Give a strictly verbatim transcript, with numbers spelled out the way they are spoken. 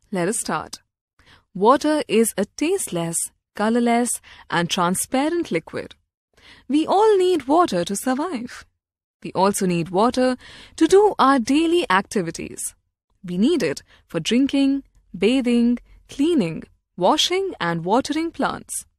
Let us start. Water is a tasteless, colourless, and transparent liquid. We all need water to survive. We also need water to do our daily activities. We need it for drinking, bathing, cleaning, washing, and watering plants.